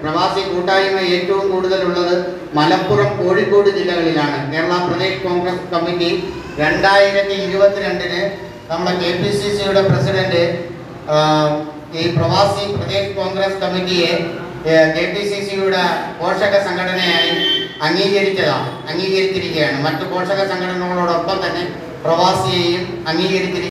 പ്രവാസി കൂട്ടായ്മ ഏറ്റവും കൂടുതലുള്ളത് മലപ്പുറം, കോഴിക്കോട് ജില്ലകളിലാണ്. കേരള പ്രദേശ് കോൺഗ്രസ് കമ്മിറ്റി 2022 നമ്മുടെ KPCCയുടെ പ്രസിഡന്റ് ഈ പ്രവാസി പ്രദേശ് കോൺഗ്രസ് കമ്മിറ്റിയെ KPCCയുടെ പോഷക സംഘടനയായി അംഗീകരിച്ചിരിക്കുകയാണ്. മറ്റു പോഷക സംഘടനകളോടൊപ്പം തന്നെ പ്രവാസിയെയും അംഗീകരിച്ചിരിക്കുകയാണ്.